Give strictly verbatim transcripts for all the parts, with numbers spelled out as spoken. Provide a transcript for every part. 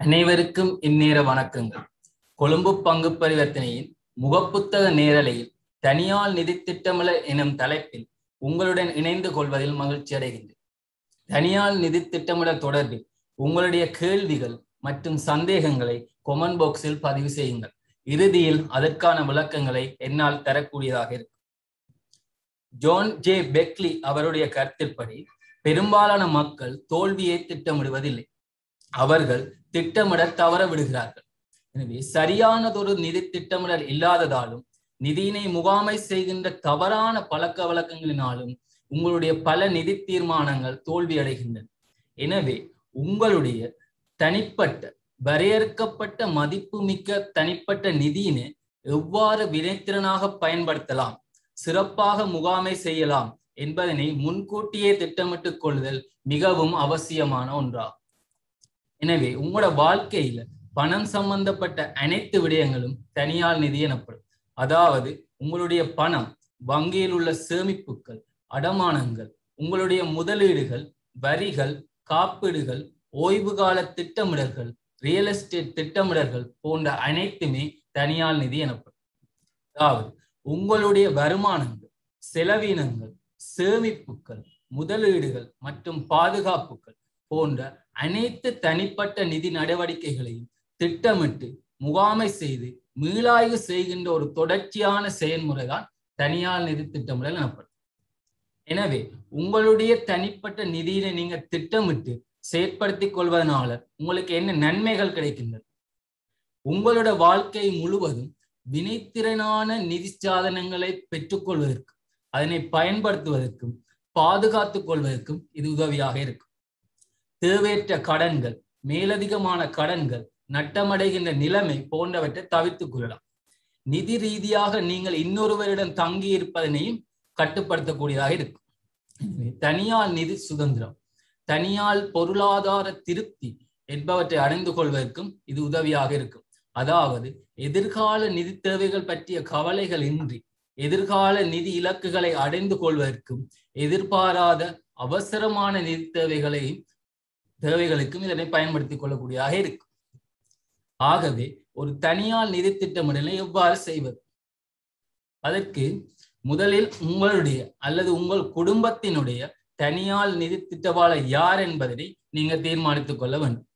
அனைவருக்கும் இந்நேர வணக்கங்கள். கொழும்பு பங்கு பரிவர்த்தனையின் முகப்புத்தக நேரலையில் தனியால் நிதி திட்டமிடல் எனும் தலைப்பில் உங்களுடன் இணைந்து கொள்வதில் மகிழ்ச்சி அடைகின்றேன். தனியால் நிதி திட்டமிடல் தொடர்பில் உங்களுடைய கேள்விகள் மற்றும் சந்தேகங்களை கொமெண்ட் பாக்ஸில் பதிவு செய்யுங்கள். இறுதியில் அதற்கான விளக்கங்களை என்னால் தரக்கூடியதாக இருக்கும். ஜான் ஜே பெக்லி அவருடைய கருத்தின்படி பெரும்பாலான மக்கள் தோல்வியை திட்டமிடுவதில்லை, அவர்கள் திட்டமிட தவற விடுகிறார்கள். எனவே சரியானதொரு நிதி திட்டமிடல் இல்லாததாலும் நிதியினை முகாமை செய்கின்ற தவறான பழக்க வழக்கங்களினாலும் உங்களுடைய பல நிதி தீர்மானங்கள் தோல்வி அடைகின்றன. எனவே உங்களுடைய தனிப்பட்ட வரையறுக்கப்பட்ட மதிப்பு மிக்க தனிப்பட்ட நிதியினை எவ்வாறு வினைத்திறனாக பயன்படுத்தலாம், சிறப்பாக முகாமை செய்யலாம் என்பதனை முன்கூட்டியே திட்டமிட்டுக் கொள்ளுதல் மிகவும் அவசியமான ஒன்றாகும். எனவே உங்களோட வாழ்க்கையில பணம் சம்பந்தப்பட்ட அனைத்து விடயங்களும் தனியால் நிதி எனப்படும். அதாவது உங்களுடைய பணம், வங்கியில் உள்ள சேமிப்புகள், அடமானங்கள், உங்களுடைய முதலீடுகள், வரிகள், காப்பீடுகள், ஓய்வு கால திட்டமிடல்கள், ரியல் எஸ்டேட் திட்டமிடல்கள் போன்ற அனைத்துமே தனியால் நிதி எனப்படும். அதாவது உங்களுடைய வருமானங்கள், செலவினங்கள், சேமிப்புகள், முதலீடுகள் மற்றும் பாதுகாப்புகள் போன்ற அனைத்து தனிப்பட்ட நிதி நடவடிக்கைகளையும் திட்டமிட்டு முகாமை செய்து மீளாய்வு செய்கின்ற ஒரு தொடர்ச்சியான செயல்முறைதான் தனியார் நிதி திட்டமிடல் எனப்படும். எனவே உங்களுடைய தனிப்பட்ட நிதியினை நீங்க திட்டமிட்டு செயற்படுத்திக் கொள்வதனால உங்களுக்கு என்ன நன்மைகள் கிடைக்கின்றன? உங்களோட வாழ்க்கை முழுவதும் வினைத்திறனான நிதி சாதனங்களை பெற்றுக்கொள்வதற்கும் அதனை பயன்படுத்துவதற்கும் பாதுகாத்துக் கொள்வதற்கும் இது உதவியாக இருக்கும். தேவையற்ற கடன்கள், மேலதிகமான கடன்கள், நட்டமடைகின்ற நிலைமை போன்றவற்றை தவிர்த்துக் கொள்ளலாம். நிதி ரீதியாக நீங்கள் இன்னொருவரிடம் தங்கி இருப்பதனையும் கட்டுப்படுத்தக்கூடியதாக இருக்கும். தனியால் நிதி சுதந்திரம், தனியால் பொருளாதார திருப்தி என்பவற்றை அறிந்து கொள்வதற்கும் இது உதவியாக இருக்கும். அதாவது எதிர்கால நிதி தேவைகள் பற்றிய கவலைகள் இன்றி எதிர்கால நிதி இலக்குகளை அடைந்து கொள்வதற்கும் எதிர்பாராத அவசரமான நிதி தேவைகளை தேவைகளுக்கும் இதனை பயன்படுத்திக் கொள்ளக்கூடியதாக இருக்கும். ஆகவே ஒரு தனியார் நிதி திட்டமிடலை எவ்வாறு செய்வது? அதற்கு முதலில் உங்களுடைய அல்லது உங்கள் குடும்பத்தினுடைய தனியார் நிதி திட்டவாளர் யார் என்பதை நீங்க தீர்மானித்துக் கொள்ள வேண்டும்.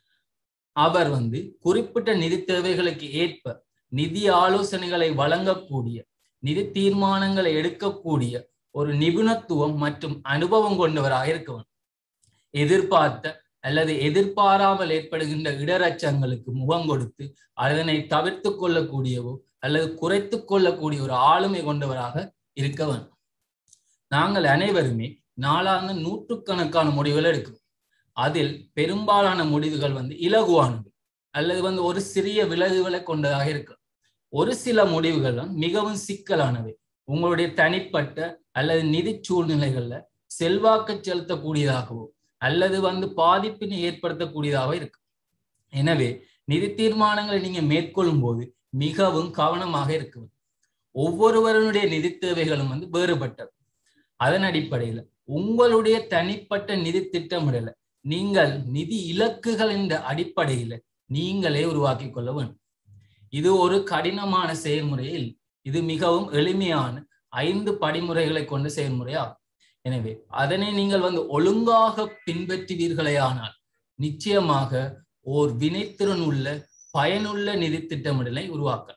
அவர் வந்து குறிப்பிட்ட நிதி தேவைகளுக்கு ஏற்ப நிதி ஆலோசனைகளை வழங்கக்கூடிய, நிதி தீர்மானங்களை எடுக்கக்கூடிய ஒரு நிபுணத்துவம் மற்றும் அனுபவம் கொண்டவராக இருக்க வேண்டும். எதிர்பார்த்த அல்லது எதிர்பாராமல் ஏற்படுகின்ற இடரச்சங்களுக்கு முகம் கொடுத்து அதனை தவிர்த்து கொள்ளக்கூடியவோ அல்லது குறைத்து கொள்ளக்கூடிய ஒரு ஆளுமை கொண்டவராக இருக்க வேண்டும். நாங்கள் அனைவருமே நாளாக நூற்றுக்கணக்கான முடிவுகள் எடுக்கிறோம். அதில் பெரும்பாலான முடிவுகள் வந்து இலகுவானது அல்லது வந்து ஒரு சிறிய விலகுகளை கொண்டதாக இருக்கும். ஒரு சில முடிவுகள் மிகவும் சிக்கலானவை, உங்களுடைய தனிப்பட்ட அல்லது நிதி சூழ்நிலைகள்ல செல்வாக்கு செலுத்தக்கூடியதாகவோ அல்லது வந்து பாதிப்பினை ஏற்படுத்தக்கூடியதாக இருக்கு. எனவே நிதி தீர்மானங்களை நீங்க மேற்கொள்ளும் போது மிகவும் கவனமாக இருக்கும். ஒவ்வொருவருடைய நிதி தேவைகளும் வந்து வேறுபட்டது. அதன் அடிப்படையில் உங்களுடைய தனிப்பட்ட நிதி திட்டமிடலை நீங்கள் நிதி இலக்குகள் என்ற அடிப்படையில நீங்களே உருவாக்கி கொள்ள வேண்டும். இது ஒரு கடினமான செயல்முறையில் இது மிகவும் எளிமையான ஐந்து படிமுறைகளை கொண்ட செயல்முறையாகும். எனவே அதனை நீங்கள் வந்து ஒழுங்காக பின்பற்றுவீர்களேயானால் நிச்சயமாக ஓர் வினைத்திறன் உள்ள பயனுள்ள நிதி திட்டமிடலை உருவாக்க.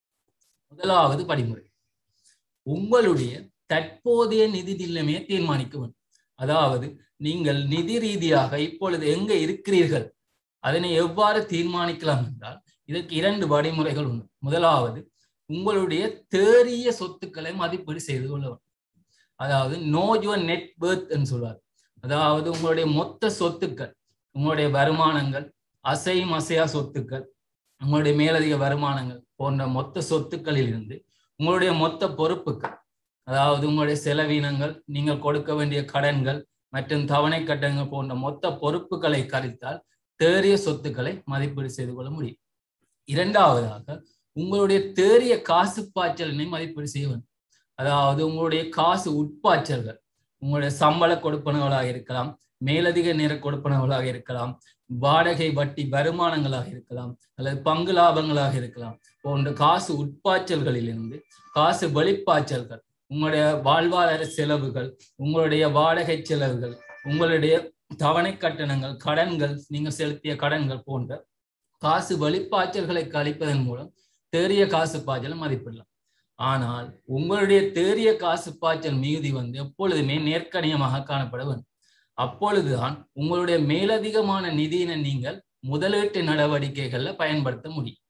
முதலாவது படிமுறை, உங்களுடைய தற்போதைய நிதி நிலைமையை தீர்மானிக்க வேண்டும். அதாவது நீங்கள் நிதி ரீதியாக இப்பொழுது எங்க இருக்கிறீர்கள் அதனை எவ்வாறு தீர்மானிக்கலாம் என்றால் இதற்கு இரண்டு வழிமுறைகள் உண்டு. முதலாவது, உங்களுடைய தேறிய சொத்துக்களை மதிப்பீடு செய்து கொள்ள வேண்டும். அதாவது நோ யுவர் நெட் வொர்த் என்று சொல்வார். அதாவது உங்களுடைய மொத்த சொத்துக்கள், உங்களுடைய வருமானங்கள், அசையும் அசையா சொத்துக்கள், உங்களுடைய மேலதிக வருமானங்கள் போன்ற மொத்த சொத்துக்களில் இருந்து உங்களுடைய மொத்த பொறுப்புகள், அதாவது உங்களுடைய செலவினங்கள், நீங்கள் கொடுக்க வேண்டிய கடன்கள் மற்றும் தவணை கட்டணங்கள் போன்ற மொத்த பொறுப்புகளை கழித்தால் தேறிய சொத்துக்களை மதிப்பீடு செய்து கொள்ள முடியும். இரண்டாவதாக, உங்களுடைய தேறிய காசு பாய்ச்சலினை மதிப்பீடு செய்ய வேண்டும். அதாவது உங்களுடைய காசு உட்பாய்ச்சல்கள், உங்களுடைய சம்பள கொடுப்பனவளாக இருக்கலாம் மேலதிக நேர கொடுப்பனவுகளாக இருக்கலாம், வாடகை வட்டி வருமானங்களாக இருக்கலாம், அல்லது பங்கு லாபங்களாக இருக்கலாம். போன்ற காசு உட்பாய்ச்சல்களிலிருந்து காசு வெளிப்பாய்ச்சல்கள், உங்களுடைய வாழ்வாதார செலவுகள், உங்களுடைய வாடகை செலவுகள், உங்களுடைய தவணை கட்டணங்கள், கடன்கள், நீங்கள் செலுத்திய கடன்கள் போன்ற காசு வெளிப்பாய்ச்சல்களை கழிப்பதன் மூலம் தேறிய காசு பாய்ச்சல் மதிப்பிடலாம். ஆனால் உங்களுடைய தேறிய காசு பாய்ச்சல் மிகுதி வந்து எப்பொழுதுமே நேர்க்கணியமாக காணப்பட வேண்டும். அப்பொழுதுதான் உங்களுடைய மேலதிகமான நிதியினை நீங்கள் முதலீட்டு நடவடிக்கைகள்ல பயன்படுத்த முடியும்.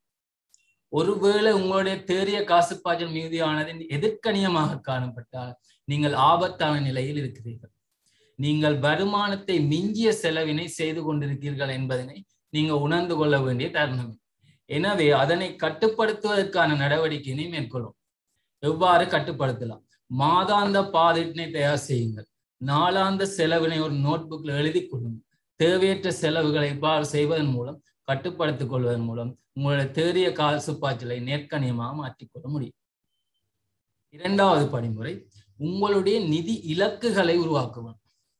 ஒருவேளை உங்களுடைய தேறிய காசு பாய்ச்சல் மிகுதியானது எதிர்க்கணியமாக காணப்பட்டால் நீங்கள் ஆபத்தான நிலையில் இருக்கிறீர்கள். நீங்கள் வருமானத்தை மிஞ்சிய செலவினை செய்து கொண்டிருக்கிறீர்கள் என்பதனை நீங்க உணர்ந்து கொள்ள வேண்டிய தருணம். எனவே அதனை கட்டுப்படுத்துவதற்கான நடவடிக்கையினை மேற்கொள்ளும். எவ்வாறு கட்டுப்படுத்தலாம்? மாதாந்த பாதிட்டினை தயார் செய்யுங்கள். நாளாந்த செலவினை ஒரு நோட் புக்ல எழுதி கொள்ளுங்கள். தேவையற்ற செலவுகளை இவ்வாறு செய்வதன் மூலம் கட்டுப்படுத்திக் கொள்வதன் மூலம் உங்களுடைய தேறிய காசு பாய்ச்சலை நேர்க்கணியமாக மாற்றிக்கொள்ள முடியும். இரண்டாவது படிமுறை, உங்களுடைய நிதி இலக்குகளை உருவாக்குவது.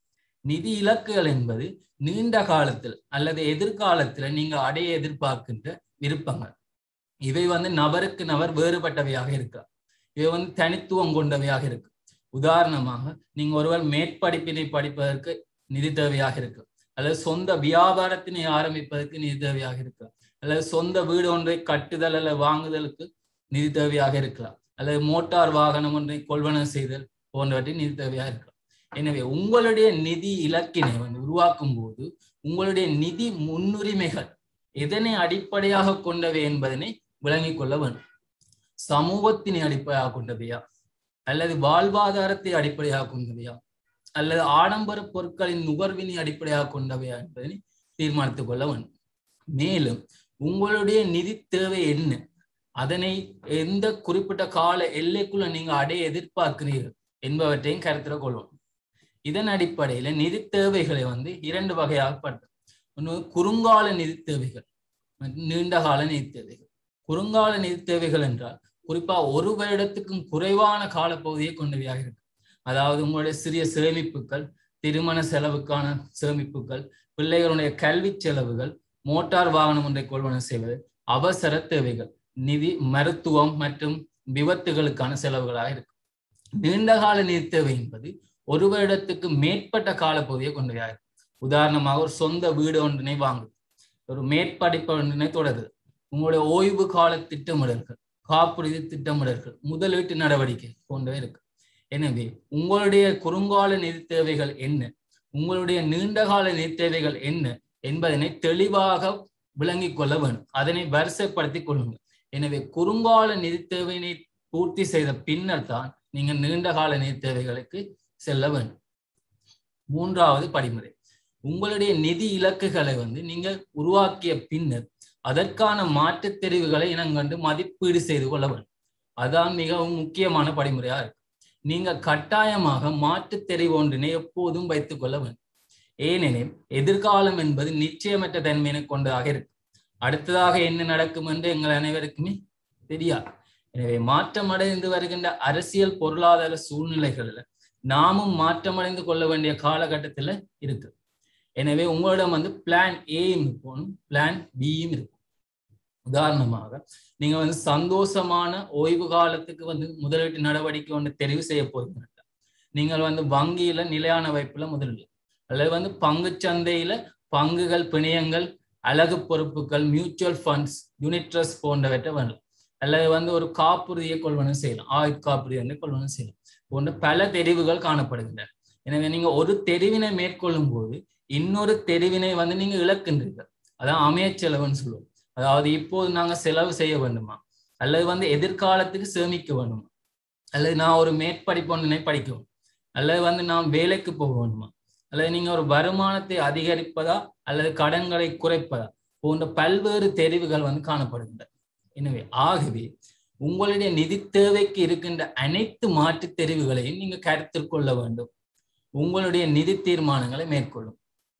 நிதி இலக்குகள் என்பது நீண்ட காலத்தில் அல்லது எதிர்காலத்தில் நீங்க அடைய எதிர்பார்க்கின்ற விருப்பங்கள். இவை வந்து நபருக்கு நபர் வேறுபட்டவையாக இருக்கலாம். இவை வந்து தனித்துவம் கொண்டவையாக இருக்கு. உதாரணமாக, நீங்க ஒருவர் மேற்படிப்பினை படிப்பதற்கு நிதி தேவையாக இருக்கு, அல்லது சொந்த வியாபாரத்தினை ஆரம்பிப்பதற்கு நிதி தேவையாக இருக்கலாம், அல்லது சொந்த வீடு ஒன்றை கட்டுதல் அல்லது வாங்குதலுக்கு நிதி தேவையாக இருக்கலாம், அல்லது மோட்டார் வாகனம் ஒன்றை கொள்வனவு செய்தல் போன்றவற்றை நிதி தேவையாக இருக்கலாம். எனவே உங்களுடைய நிதி இலக்கினை வந்து உருவாக்கும் போது உங்களுடைய நிதி முன்னுரிமைகள் எதனை அடிப்படையாக கொண்டவை என்பதனை விளங்கிக் கொள்ள வேண்டும். சமூகத்தினை அடிப்படையாக கொண்டவையா, அல்லது வாழ்வாதாரத்தை அடிப்படையாக கொண்டவையா, அல்லது ஆடம்பர பொருட்களின் நுகர்வினை அடிப்படையாக கொண்டவையா என்பதனை தீர்மானித்துக் கொள்ள வேண்டும். மேலும் உங்களுடைய நிதி தேவை என்ன, அதனை எந்த குறிப்பிட்ட கால எல்லைக்குள்ள நீங்க அடைய எதிர்பார்க்கிறீர்கள் என்பவற்றையும் கருத்தில் கொள்வோம். இதன் அடிப்படையில நிதி தேவைகளை வந்து இரண்டு வகையாக படுத்தும். ஒன்று குறுங்கால நிதி தேவைகள், நீண்ட கால நிதி தேவைகள். குறுங்கால நிதி தேவைகள் என்றால் குறிப்பா ஒரு வருடத்துக்கும் குறைவான காலப்பகுதியை கொண்டவையாக இருக்கு. அதாவது உங்களுடைய சிறிய சேமிப்புகள், திருமண செலவுக்கான சேமிப்புகள், பிள்ளைகளுடைய கல்வி செலவுகள், மோட்டார் வாகனம் ஒன்றை கொள்வனவு செய்வது, அவசர தேவைகள், நிதி, மருத்துவம் மற்றும் விபத்துகளுக்கான செலவுகளாக இருக்கு. நீண்டகால நிதி தேவை என்பது ஒரு வருடத்துக்கு மேற்பட்ட காலப்பகுதியை கொண்டவையாக இருக்கு. உதாரணமாக, ஒரு சொந்த வீடு ஒன்றினை வாங்குது, ஒரு மேற்படிப்பு ஒன்றினை தொடருது, உங்களுடைய ஓய்வு கால திட்டமிடல்கள், காப்புறுதி திட்டமிடல்கள், முதலீட்டு நடவடிக்கை போன்றவை இருக்கு. எனவே உங்களுடைய குறுங்கால நிதி தேவைகள் என்ன, உங்களுடைய நீண்டகால நிதி தேவைகள் என்ன என்பதனை தெளிவாக விளங்கிக் கொள்ள வேண்டும். அதனை வரிசைப்படுத்திக் கொள்ளுங்கள். எனவே குறுங்கால நிதி தேவையினை பூர்த்தி செய்த பின்னர் தான் நீங்க நீண்ட கால நிதி தேவைகளுக்கு செல்ல வேண்டும். மூன்றாவது படிமுறை, உங்களுடைய நிதி இலக்குகளை வந்து நீங்கள் உருவாக்கிய பின்னர் அதற்கான மாற்றுத் தெரிவுகளை இனங்கண்டு மதிப்பீடு செய்து கொள்ள வேண்டும். அதான் மிகவும் முக்கியமான படிமுறையா இருக்கு. நீங்க கட்டாயமாக மாற்றுத் தெரிவு ஒன்றினை எப்போதும் வைத்துக் கொள்ள வேண்டும். ஏனெனில் எதிர்காலம் என்பது நிச்சயமற்ற தன்மையினை கொண்டதாக இருக்கு. அடுத்ததாக என்ன நடக்கும் என்று எங்கள் அனைவருக்குமே தெரியாது. எனவே மாற்றமடைந்து வருகின்ற அரசியல் பொருளாதார சூழ்நிலைகளில் நாமும் மாற்றமடைந்து கொள்ள வேண்டிய காலகட்டத்தில் இருக்கு. எனவே உங்களிடம் வந்து பிளான் ஏயும் இருக்கும், பிளான் பியும் இருக்கும். உதாரணமாக, நீங்க வந்து சந்தோஷமான ஓய்வு காலத்துக்கு வந்து முதலீட்டு நடவடிக்கை ஒன்று தெரிவு செய்ய போகிறீங்க. நீங்கள் வந்து வங்கியில நிலையான வைப்புல முதலீடு, அல்லது வந்து பங்கு சந்தையில பங்குகள், பிணையங்கள், அழகு பொறுப்புகள், மியூச்சுவல் ஃபண்ட்ஸ், யூனிட் ட்ரஸ்ட் போன்றவற்றை வரலாம். அல்லது வந்து ஒரு காப்புறுதியை கொள்வனவு செய்யலாம், ஆயுட் காப்புறுதியை கொள்வனவு செய்யலாம் போன்ற பல தெரிவுகள் காணப்படுகின்றன. எனவே நீங்க ஒரு தெரிவினை மேற்கொள்ளும் போது இன்னொரு தெரிவினை வந்து நீங்க இழக்கின்றீர்கள். அதான் அமைய செலவுன்னு சொல்லுவோம். அதாவது இப்போது நாங்க செலவு செய்ய வேண்டுமா, அல்லது வந்து எதிர்காலத்துக்கு சேமிக்க வேண்டுமா, அல்லது நான் ஒரு மேற்படிப்பு ஒன்றினை படிக்கணும், அல்லது வந்து நான் வேலைக்கு போக வேண்டுமா, அல்லது நீங்க ஒரு வருமானத்தை அதிகரிப்பதா அல்லது கடன்களை குறைப்பதா போன்ற பல்வேறு தெரிவுகள் வந்து காணப்படுகின்றன. எனவே ஆகவே உங்களுடைய நிதி தேவைக்கு இருக்கின்ற அனைத்து மாற்று தெரிவுகளையும் நீங்க கருத்தில் கொள்ள வேண்டும். உங்களுடைய நிதி தீர்மானங்களை மேற்கொள்ளும்.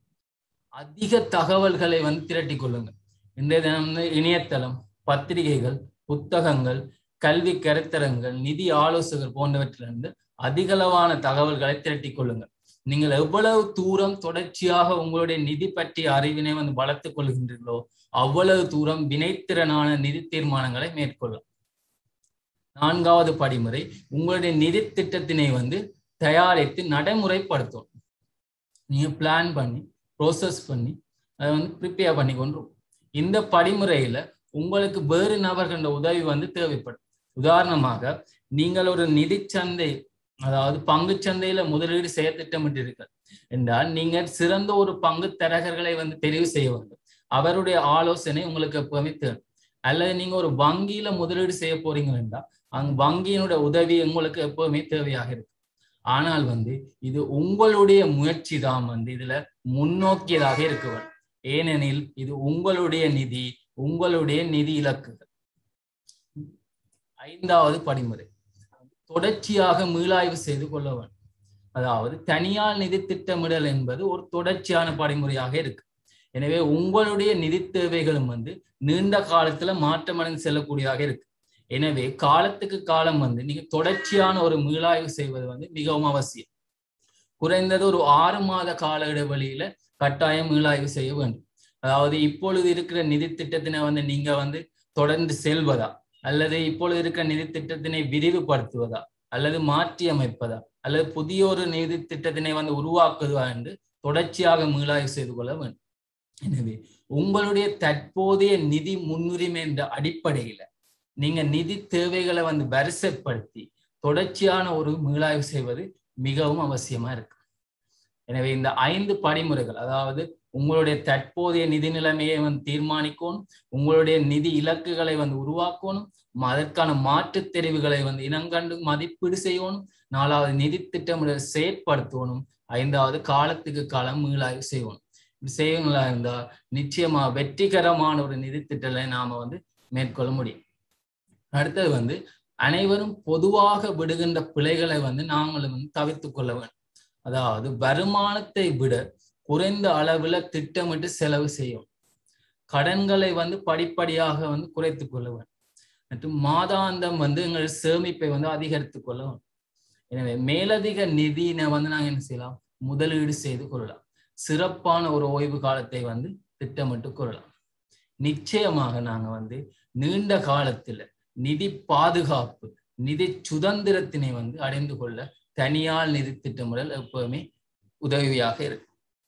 அதிக தகவல்களை வந்து திரட்டி கொள்ளுங்கள். இன்றைய தினம் வந்து இணையதளம், பத்திரிகைகள், புத்தகங்கள், கல்வி கருத்தரங்கள், நிதி ஆலோசகர் போன்றவற்றிலிருந்து அதிகளவான தகவல்களை திரட்டி கொள்ளுங்கள். நீங்கள் எவ்வளவு தூரம் தொடர்ச்சியாக உங்களுடைய நிதி பற்றிய அறிவினை வந்து வளர்த்துக் கொள்கின்றீர்களோ அவ்வளவு தூரம் வினைத்திறனான நிதி தீர்மானங்களை மேற்கொள்ளும். நான்காவது படிமுறை, உங்களுடைய நிதி திட்டத்தினை வந்து தயாரித்து நடைமுறைப்படுத்தும். நீங்க பிளான் பண்ணி ப்ரோசஸ் பண்ணி அதை வந்து ப்ரிப்பேர் பண்ணி கொண்டு இந்த படிமுறையில உங்களுக்கு வேறு நபர்கள உதவி வந்து தேவைப்படும். உதாரணமாக நீங்கள் ஒரு நிதி சந்தை அதாவது பங்கு சந்தையில முதலீடு செய்ய திட்டமிட்டீர்கள் என்றால் நீங்கள் சிறந்த ஒரு பங்கு தரகர்களை வந்து தெரிவு செய்ய வேண்டும். அவருடைய ஆலோசனை உங்களுக்கு எப்பவுமே தேவை. அல்லது நீங்க ஒரு வங்கியில முதலீடு செய்ய போறீங்க என்றால் அங்க வங்கியினுடைய உதவி உங்களுக்கு எப்பவுமே தேவையாக இருக்கு. ஆனால் வந்து இது உங்களுடைய முயற்சி தான் வந்து இதுல முன்னோக்கியதாக இருக்க வேண்டும். ஏனெனில் இது உங்களுடைய நிதி, உங்களுடைய நிதி இலக்குகள். ஐந்தாவது படிமுறை, தொடர்ச்சியாக மீளாய்வு செய்து கொள்ள வேண்டும். அதாவது தனியார் நிதி திட்டமிடல் என்பது ஒரு தொடர்ச்சியான படிமுறையாக இருக்கு. எனவே உங்களுடைய நிதி தேவைகளும் வந்து நீண்ட காலத்துல மாற்றமடைந்து செல்லக்கூடியதாக இருக்கு. எனவே காலத்துக்கு காலம் வந்து நீங்க தொடர்ச்சியான ஒரு மீளாய்வு செய்வது வந்து மிகவும் அவசியம். குறைந்தது ஒரு ஆறு மாத கால இடைவெளியில கட்டாயம் மீளாய்வு செய்ய வேண்டும். அதாவது இப்பொழுது இருக்கிற நிதி திட்டத்தினை வந்து நீங்க வந்து தொடர்ந்து செல்வதா, அல்லது இப்பொழுது இருக்கிற நிதி திட்டத்தினை விரிவுபடுத்துவதா, அல்லது மாற்றி அமைப்பதா, அல்லது புதிய ஒரு நிதி திட்டத்தினை வந்து உருவாக்குவதா என்று தொடர்ச்சியாக மீளாய்வு செய்து கொள்ள வேண்டும். எனவே உங்களுடைய தற்போதைய நிதி முன்னுரிமை என்ற அடிப்படையில நீங்க நிதி தேவைகளை வந்து வரிசைப்படுத்தி தொடர்ச்சியான ஒரு மீளாய்வு செய்வது மிகவும் அவசியமா இருக்கு. எனவே இந்த ஐந்து படிமுறைகள், அதாவது உங்களுடைய தற்போதைய நிதி நிலைமையை வந்து தீர்மானிக்கணும், உங்களுடைய நிதி இலக்குகளை வந்து உருவாக்கணும், அதற்கான மாற்று தெரிவுகளை வந்து இனங்கண்டு மதிப்பீடு செய்யணும், நாலாவது நிதி திட்டமிடல் செயற்படுத்தணும், ஐந்தாவது காலத்துக்கு காலம் மீளாய்வு செய்யணும். இப்படி செய்யங்களா இருந்தா நிச்சயமா வெற்றிகரமான ஒரு நிதி திட்டத்தை நாம வந்து மேற்கொள்ள முடியும். அடுத்தது வந்து அனைவரும் பொதுவாக விடுகின்ற பிழைகளை வந்து நாங்களும் வந்து தவிர்த்து கொள்ள வேண்டும். அதாவது வருமானத்தை விட குறைந்த அளவுல திட்டமிட்டு செலவு செய்யும், கடன்களை வந்து படிப்படியாக வந்து குறைத்து கொள்ள வேண்டும், மற்றும் மாதாந்தம் வந்து எங்கள் சேமிப்பை வந்து அதிகரித்துக் கொள்ள வேண்டும். எனவே மேலதிக நிதியினை வந்து நாங்கள் என்ன செய்யலாம், முதலீடு செய்து கொள்ளலாம். சிறப்பான ஒரு ஓய்வு காலத்தை வந்து திட்டமிட்டு கொள்ளலாம். நிச்சயமாக நாங்க வந்து நீண்ட காலத்துல நிதி பாதுகாப்பு, நிதி சுதந்திரத்தினை வந்து அடைந்து கொள்ள தனியார் நிதி திட்டமிடல் எப்பவுமே உதவியாக இருக்கு.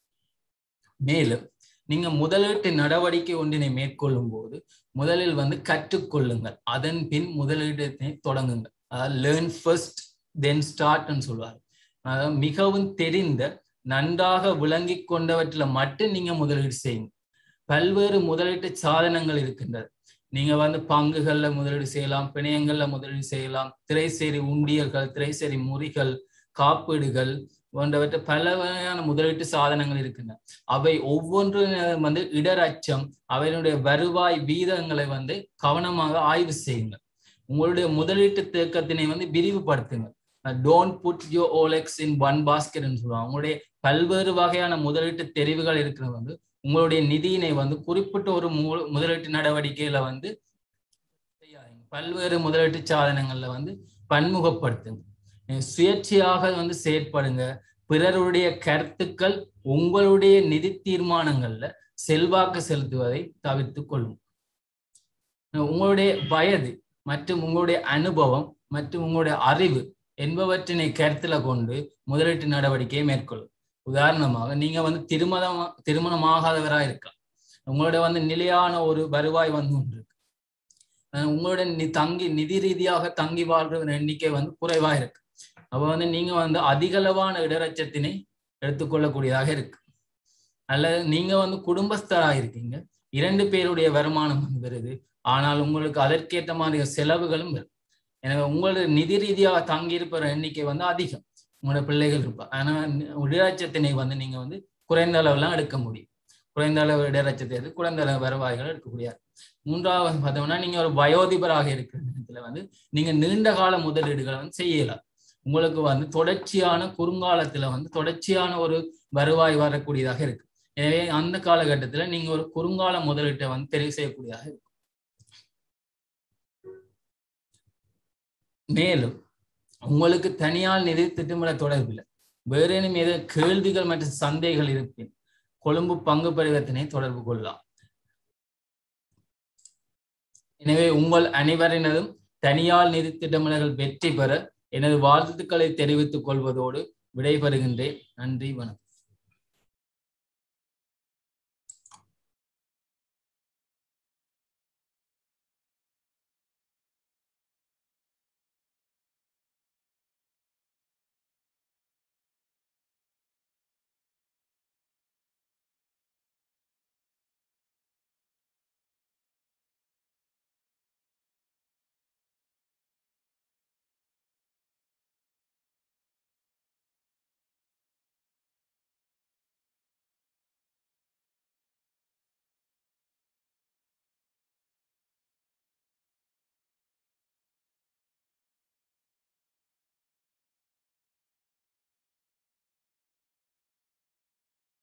மேலும் நீங்க முதலீட்டு நடவடிக்கை ஒன்றினை மேற்கொள்ளும் போது முதலில் வந்து கற்றுக்கொள்ளுங்கள், அதன் பின் முதலீட்டை தொடங்குங்கள். அதாவது லேர்ன் ஃபர்ஸ்ட் தென் ஸ்டார்ட்னு சொல்வார். அதாவது மிகவும் தெரிந்த நன்றாக விளங்கி கொண்டவற்றில் மட்டும் நீங்க முதலீடு செய்யுங்க. பல்வேறு முதலீட்டு சாதனங்கள் இருக்கின்றது. நீங்க வந்து பங்குகள்ல முதலீடு செய்யலாம், பிணையங்கள்ல முதலீடு செய்யலாம், திரைசேரி உண்டியல்கள், திரைசேரி முறிகள், காப்பீடுகள் போன்றவற்றை பல வகையான முதலீட்டு சாதனங்கள் இருக்கின்றன. அவை ஒவ்வொன்று வந்து இடர் அச்சம், அவையினுடைய வருவாய் வீதங்களை வந்து கவனமாக ஆய்வு செய்யுங்க. உங்களுடைய முதலீட்டு தேக்கத்தினை வந்து விரிவுபடுத்துங்க. Don't put your all eggs in one பாஸ்கெட்னு சொல்லுவாங்க. உங்களுடைய பல்வேறு வகையான முதலீட்டு தெரிவுகள் இருக்கிறது வந்து உங்களுடைய நிதியினை வந்து குறிப்பிட்ட ஒரு முதலீட்டு நடவடிக்கையில வந்து பல்வேறு முதலீட்டு சாதனங்கள்ல வந்து பன்முகப்படுத்துங்க. சுயேட்சையாக வந்து செயற்படுங்க. பிறருடைய கருத்துக்கள் உங்களுடைய நிதி தீர்மானங்கள்ல செல்வாக்கு செலுத்துவதை தவிர்த்து கொள்ளும். உங்களுடைய வயது மற்றும் உங்களுடைய அனுபவம் மற்றும் உங்களுடைய அறிவு என்பவற்றினை கருத்துல கொண்டு முதலீட்டு நடவடிக்கையை மேற்கொள்ளும். உதாரணமாக நீங்க வந்து திருமணம் திருமணமாகாதவராக இருக்கலாம், உங்களுடைய வந்து நிலையான ஒரு வருவாய் வந்து ஒன்று இருக்கு, உங்களுடைய நி தங்கி நிதி ரீதியாக தங்கி வாழ்ற எண்ணிக்கை வந்து குறைவா இருக்கு. அப்ப வந்து நீங்க வந்து அதிகளவான இடரச்சத்தினை எடுத்துக்கொள்ளக்கூடியதாக இருக்கு. அல்லது நீங்க வந்து குடும்பஸ்தராக இருக்கீங்க, இரண்டு பேருடைய வருமானம் வந்து வருது, ஆனால் உங்களுக்கு அதற்கேற்ற மாதிரி செலவுகளும் வரும். எனவே உங்களுடைய நிதி ரீதியாக தங்கி இருப்பற எண்ணிக்கை வந்து அதிகம், உங்களோட பிள்ளைகள் இருப்பா. ஆனா இடரச்சத்தினை வந்து நீங்க வந்து குறைந்த அளவுலாம் எடுக்க முடியும். குறைந்த அளவு இடரச்சத்தை எடுத்து குறைந்த அளவு வருவாய்கள் எடுக்கக்கூடியார். மூன்றாவது பார்த்தோம்னா நீங்க ஒரு வயோதிபராக இருக்கிற நேரத்துல வந்து நீங்க நீண்ட கால முதலீடுகளை வந்து செய்யலாம். உங்களுக்கு வந்து தொடர்ச்சியான குறுங்காலத்துல வந்து தொடர்ச்சியான ஒரு வருவாய் வரக்கூடியதாக இருக்கு. எனவே அந்த காலகட்டத்துல நீங்க ஒரு குறுங்கால முதலீட்டை வந்து தெரிவு செய்யக்கூடியதாக இருக்கும். மேலும் உங்களுக்கு தனியார் நிதி திட்டமிட தொடர்பில்லை, வேறேனும் ஏதோ கேள்விகள் மற்றும் சந்தேகங்கள் இருப்பின் கொழும்பு பங்கு பரிவர்த்தனை தொடர்பு கொள்ளலாம். எனவே உங்கள் அனைவரினதும் தனியார் நிதி திட்டமிடல்கள் வெற்றி பெற எனது வாழ்த்துக்களை தெரிவித்துக் கொள்வதோடு விடைபெறுகின்றேன். நன்றி, வணக்கம்.